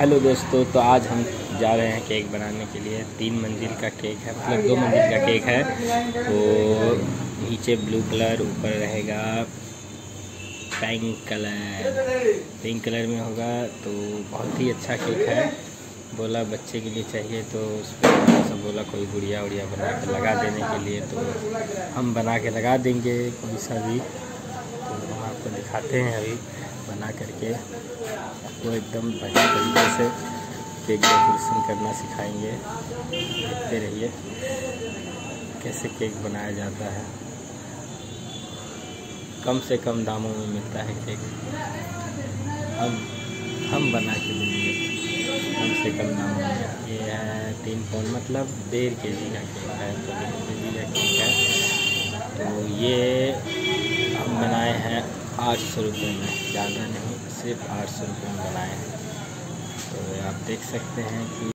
Hello दोस्तों, तो आज हम जा रहे हैं केक बनाने के लिए। 3 मंजिल का केक है, मतलब 2 मंजिल का केक है। तो नीचे ब्लू कलर, ऊपर रहेगा पिंक कलर में होगा। तो बहुत ही अच्छा केक है। बोला बच्चे के लिए चाहिए तो उस पर सब बोला कोई गुड़िया उड़िया बना के लगा देने के लिए, तो हम बना के लगा देंगे कोई सा भी। तो हम आपको दिखाते हैं अभी बना करके, आपको एकदम बढ़िया तरीके से केक डेकोरेशन करना सिखाएंगे। देखते रहिए कैसे केक बनाया जाता है। कम से कम दामों में मिलता है केक, हम बना के देंगे कम से कम दामों में। ये है 3 पौंड, मतलब 1.5 kg का केक है। तो 1.5 kg का केक है। तो ये हम बनाए हैं 800 रुपये में, ज़्यादा नहीं, सिर्फ 800 रुपये में बनाए हैं। तो आप देख सकते हैं कि